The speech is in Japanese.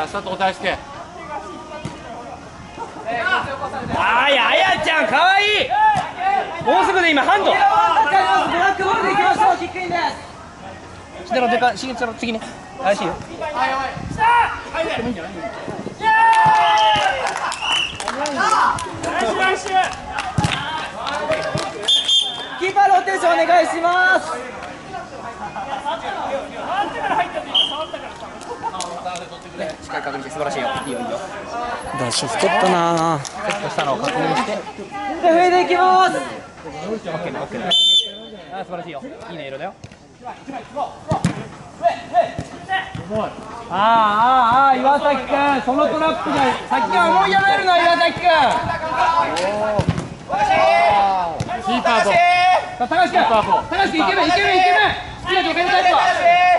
佐藤大輔。 あやあやちゃんかわいい。もうすぐで今ハンド。 ブラックボールでいきましょう。キックインです。 下のでかしげつの次ね。怪しいよ。 キーパーローテーションお願いします。 しっかり確認して素晴らしいよ。いいよいいよ。 ダッシュ太ったな。 セットしたのを確認して。 レフェリーでいきます。 オッケーだオッケーだ。あ素晴らしいよ。いいね色だよ。 岩崎君、そのトラップで先は思いやめるな、岩崎君。 キーパーと。 高橋君、イケメン、好きなとこ入れたいぞ。